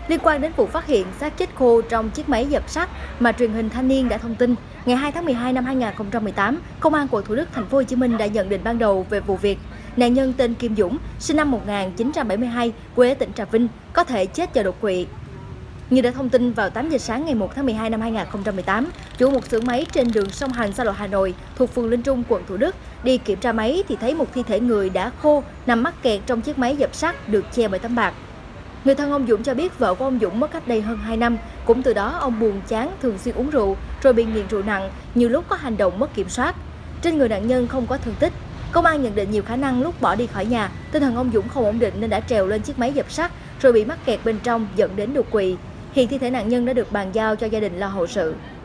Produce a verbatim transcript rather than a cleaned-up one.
Liên quan đến vụ phát hiện xác chết khô trong chiếc máy dập sắt mà truyền hình Thanh niên đã thông tin, ngày hai tháng mười hai năm hai nghìn không trăm mười tám, Công an quận Thủ Đức, thành phố Hồ Chí Minh đã nhận định ban đầu về vụ việc. Nạn nhân tên Kim Dũng, sinh năm một nghìn chín trăm bảy mươi hai, quê ở tỉnh Trà Vinh, có thể chết do đột quỵ. Như đã thông tin, vào tám giờ sáng ngày một tháng mười hai năm hai nghìn không trăm mười tám, chủ một xưởng máy trên đường Song Hành, xa lộ Hà Nội, thuộc phường Linh Trung, quận Thủ Đức, đi kiểm tra máy thì thấy một thi thể người đã khô nằm mắc kẹt trong chiếc máy dập sắt được che bởi tấm bạt. Người thân ông Dũng cho biết vợ của ông Dũng mất cách đây hơn hai năm, cũng từ đó ông buồn chán, thường xuyên uống rượu, rồi bị nghiện rượu nặng, nhiều lúc có hành động mất kiểm soát. Trên người nạn nhân không có thương tích. Công an nhận định nhiều khả năng lúc bỏ đi khỏi nhà, tinh thần ông Dũng không ổn định nên đã trèo lên chiếc máy dập sắt rồi bị mắc kẹt bên trong dẫn đến đột quỵ. Hiện thi thể nạn nhân đã được bàn giao cho gia đình lo hậu sự.